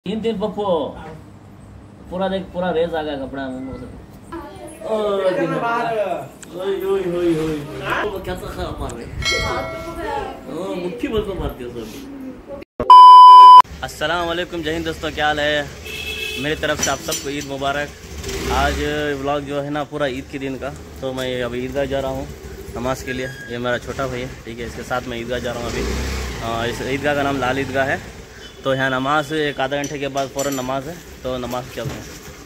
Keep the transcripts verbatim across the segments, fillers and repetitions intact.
तीन तीन पप्पू पूरा देख पूरा रेस आ गया कपड़ा मुंह से। मुट्ठी भर को मारती है सब। अस्सलाम वालेकुम, जय हिंद दोस्तों, क्या हाल है। मेरी तरफ से आप सबको ईद मुबारक। आज व्लॉग जो है ना पूरा ईद के दिन का, तो मैं अभी ईदगाह जा रहा हूँ नमाज़ के लिए। ये मेरा छोटा भाई है, ठीक है, इसके साथ मैं ईदगाह जा रहा हूँ अभी। इस ईदगाह का नाम लाल ईदगाह है। तो यहाँ नमाज एक आधा घंटे के बाद फ़ौरन नमाज है, तो नमाज चल रहे हैं।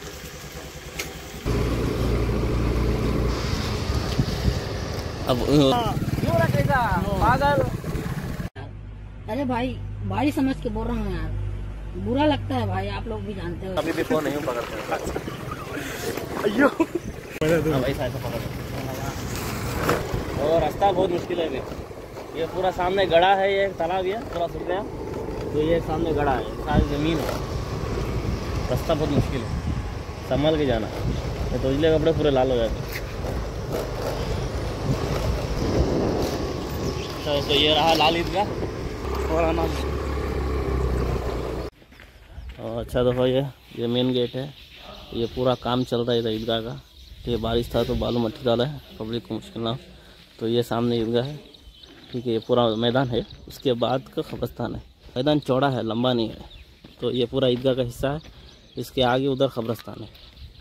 अब क्यों रखेगा पागल। अरे भाई भाई समझ के बोल रहा हूँ यार, बुरा लगता है भाई, आप लोग भी जानते हो। अभी भी फोन नहीं पकड़ते। अयो ऐसा ऐसा पकड़। और रास्ता बहुत मुश्किल है अभी। ये पूरा सामने गड़ा है, ये तालाब है पूरा सूख गया, तो ये सामने गड़ा है, सारी ज़मीन है। रास्ता बहुत मुश्किल है, संभल के जाना है, तो उजले कपड़े पूरे लाल हो जाते। तो, तो ये रहा लाल ईदगाह और नमाज। अच्छा दफ़ा ये ये मेन गेट है। ये पूरा काम चल रहा है इधर ईदगाह का। तो ये बारिश था तो बालू मट्टी डाला है, पब्लिक को मुश्किल ना हो। तो ये सामने ईदगाह है, ठीक है, ये पूरा मैदान है। उसके बाद का कब्रिस्तान है। मैदान चौड़ा है, लंबा नहीं है। तो ये पूरा ईदगाह का हिस्सा है। इसके आगे उधर कब्रिस्तान है।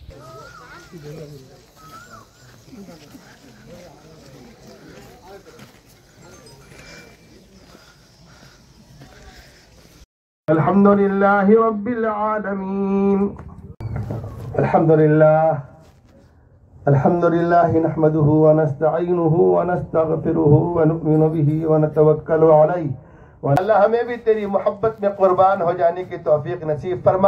अल्हम्दुलिल्लाह रब्बिल आलमीन। अल्हम्दुलिल्लाह अल्हम्दुलिल्लाह नहमदुहु व नस्तईनुहु व नस्तगफिरुहु व नुमिनु बिही व नतवक्कलु अलैहि। अल्लाह हमें भी तेरी मोहब्बत में कुर्बान हो जाने की तौफीक नसीब फरमा।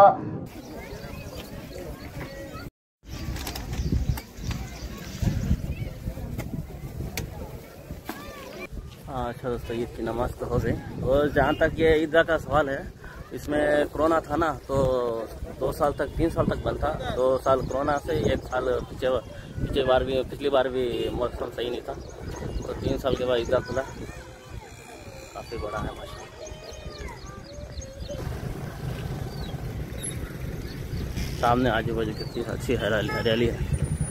अच्छा दोस्तों, ईद की नमाज तो हो गई। और जहाँ तक ये ईदगाह का सवाल है, इसमें कोरोना था ना, तो दो साल तक तीन साल तक बंद था। दो साल कोरोना से, एक साल पीछे पिछली बार भी पिछली बार भी मौसम सही नहीं था, तो तीन साल के बाद ईदगाह खुला। काफ़ी बड़ा है माशाल्लाह। सामने आजू बाजू कितनी अच्छी हरियाली हरियाली है।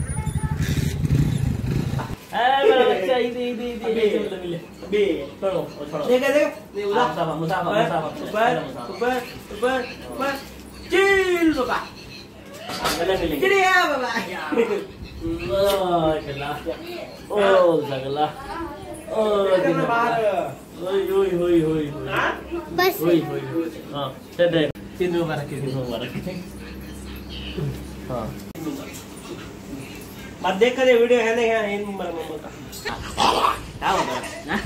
मेरा बच्चा ईद ईद ईद ईद बे छोड़ो छोड़ो देखा देखा मुसाफा मुसाफा मुसाफा ऊपर ऊपर ऊपर ऊपर चिल बाबा गले मिलेंगे चिड़िया बाबा। ओ जगला ओ ओए ओए ओए ओए बस ओए ओए हां दे दे तीन मुबारक तीन मुबारक। हां मत देख दे वीडियो है नहीं है इन नंबर मम्मा का क्या होगा ना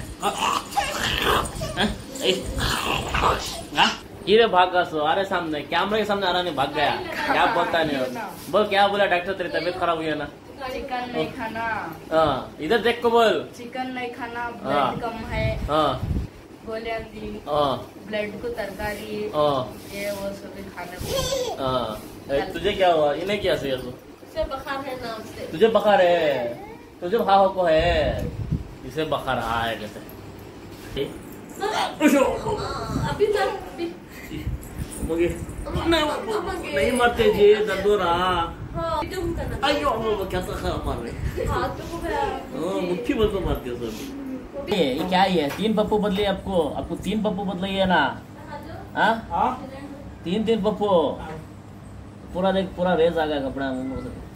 हां ये भागा सो। अरे सामने कैमरे के सामने आ रहा नहीं, भाग गया। क्या बोलता नहीं, बोल क्या बोला डॉक्टर, तेरी तबीयत खराब हुई है ना। चिकन नहीं खाना। हाँ इधर देख को बोल, चिकन नहीं खाना, ब्लड कम है। हाँ गोलियां दी, ब्लड को तरकारी ये वो सभी खाने। हाँ तुझे क्या हुआ, इन्हें क्या से से बुखार है नाम से। तुझे बुखार है, तुझे भाव को है, इसे बुखार रहा है जैसे। अभी तक नहीं मरते जी, दर्द हो रहा। अयो क्या तो खराब मार रहे, मुट्ठी भर को मारती है सब। ये क्या है, तीन पप्पू बदले आपको, आपको तीन पप्पू बदले है ना। हाँ तीन तीन पप्पू पूरा देख पूरा रेस आ गया कपड़ा मुंह से।